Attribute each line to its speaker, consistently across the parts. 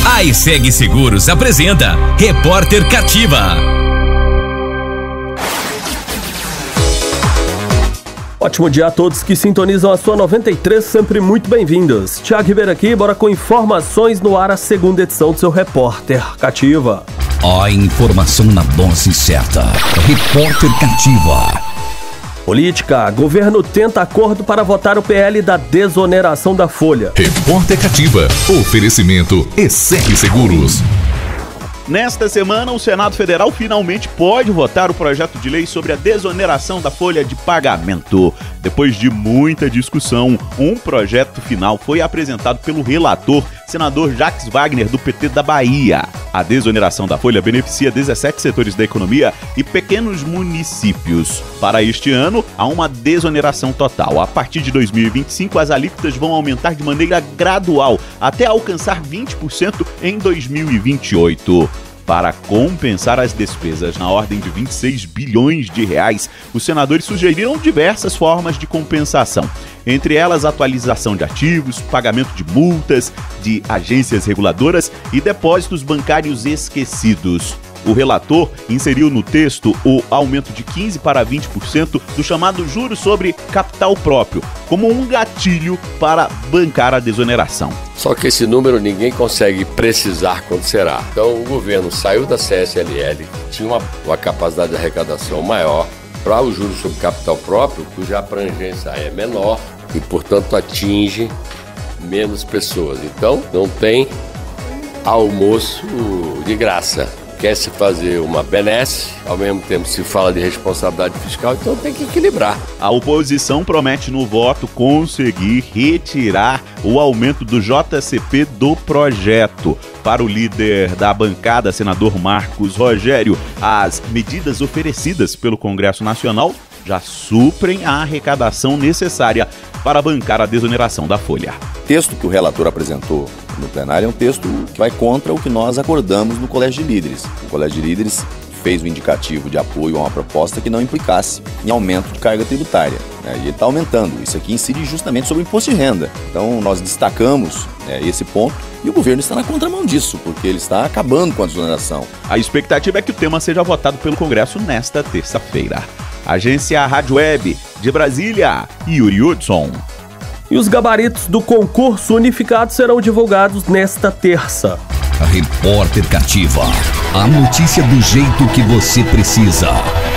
Speaker 1: A ESEG Seguros apresenta Repórter Cativa.
Speaker 2: Ótimo dia a todos que sintonizam a sua 93, sempre muito bem-vindos. Thiago Ribeiro aqui, bora com informações no ar, a segunda edição do seu Repórter Cativa.
Speaker 1: A informação na dose certa. Repórter Cativa.
Speaker 2: Política, governo tenta acordo para votar o PL da desoneração da folha.
Speaker 3: Repórter Cativa, oferecimento ESEG Seguros.
Speaker 4: Nesta semana, o Senado Federal finalmente pode votar o projeto de lei sobre a desoneração da folha de pagamento. Depois de muita discussão, um projeto final foi apresentado pelo relator, senador Jacques Wagner, do PT da Bahia. A desoneração da folha beneficia 17 setores da economia e pequenos municípios. Para este ano, há uma desoneração total. A partir de 2025, as alíquotas vão aumentar de maneira gradual, até alcançar 20% em 2028. Para compensar as despesas na ordem de 26 bilhões de reais, os senadores sugeriram diversas formas de compensação. Entre elas, atualização de ativos, pagamento de multas, de agências reguladoras e depósitos bancários esquecidos. O relator inseriu no texto o aumento de 15% para 20% do chamado juros sobre capital próprio, como um gatilho para bancar a desoneração.
Speaker 5: Só que esse número ninguém consegue precisar quando será. Então o governo saiu da CSLL, tinha uma capacidade de arrecadação maior para o juros sobre capital próprio, cuja abrangência é menor e, portanto, atinge menos pessoas. Então não tem almoço de graça. Quer-se fazer uma benesse, ao mesmo tempo se fala de responsabilidade fiscal, então tem que equilibrar.
Speaker 4: A oposição promete no voto conseguir retirar o aumento do JCP do projeto. Para o líder da bancada, senador Marcos Rogério, as medidas oferecidas pelo Congresso Nacional já suprem a arrecadação necessária para bancar a desoneração da folha.
Speaker 6: O texto que o relator apresentou no plenário é um texto que vai contra o que nós acordamos no Colégio de Líderes. O Colégio de Líderes fez um indicativo de apoio a uma proposta que não implicasse em aumento de carga tributária, né? E ele está aumentando. Isso aqui incide justamente sobre o imposto de renda. Então nós destacamos esse ponto e o governo está na contramão disso, porque ele está acabando com a desoneração.
Speaker 4: A expectativa é que o tema seja votado pelo Congresso nesta terça-feira. Agência Rádio Web de Brasília, Yuri Hudson.
Speaker 2: E os gabaritos do concurso unificado serão divulgados nesta terça.
Speaker 1: Repórter Cativa. A notícia do jeito que você precisa.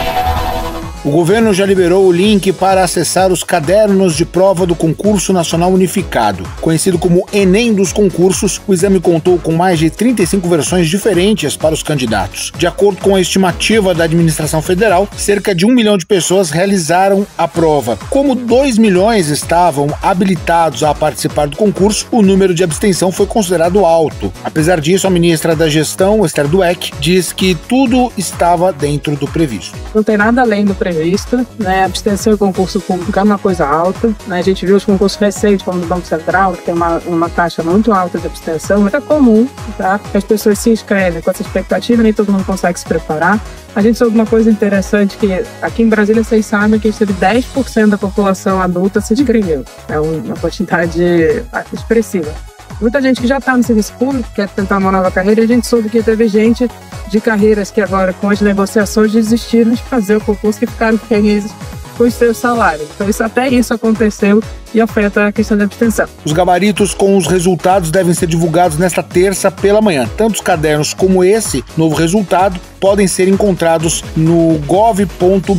Speaker 7: O governo já liberou o link para acessar os cadernos de prova do Concurso Nacional Unificado. Conhecido como Enem dos concursos, o exame contou com mais de 35 versões diferentes para os candidatos. De acordo com a estimativa da administração federal, cerca de 1 milhão de pessoas realizaram a prova. Como 2 milhões estavam habilitados a participar do concurso, o número de abstenção foi considerado alto. Apesar disso, a ministra da Gestão, Esther Dweck, diz que tudo estava dentro do previsto.
Speaker 8: Não tem nada além do previsto, né? A abstenção em concurso público é uma coisa alta, né? A gente viu os concursos recentes, como do Banco Central, que tem uma taxa muito alta de abstenção, muito comum, tá? As pessoas se inscrevem com essa expectativa, nem todo mundo consegue se preparar. A gente soube uma coisa interessante, que aqui em Brasília vocês sabem que a gente teve 10% da população adulta se inscreveu. É uma quantidade expressiva. Muita gente que já está no serviço público, quer tentar uma nova carreira, e a gente soube que teve gente de carreiras que agora, com as negociações, desistiram de fazer o concurso, que ficaram felizes com os seus salários. Então até isso aconteceu e afeta a questão da abstenção.
Speaker 7: Os gabaritos com os resultados devem ser divulgados nesta terça pela manhã. Tanto os cadernos como esse novo resultado podem ser encontrados no gov.br.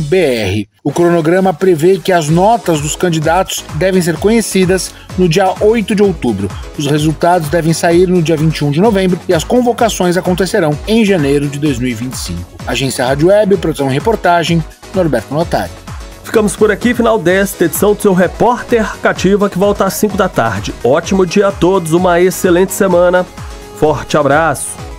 Speaker 7: O cronograma prevê que as notas dos candidatos devem ser conhecidas no dia 8 de outubro. Os resultados devem sair no dia 21 de novembro e as convocações acontecerão em janeiro de 2025. Agência Rádio Web, produção e reportagem, Norberto Notari.
Speaker 2: Ficamos por aqui, final desta edição do seu Repórter Cativa, que volta às 5 da tarde. Ótimo dia a todos, uma excelente semana. Forte abraço.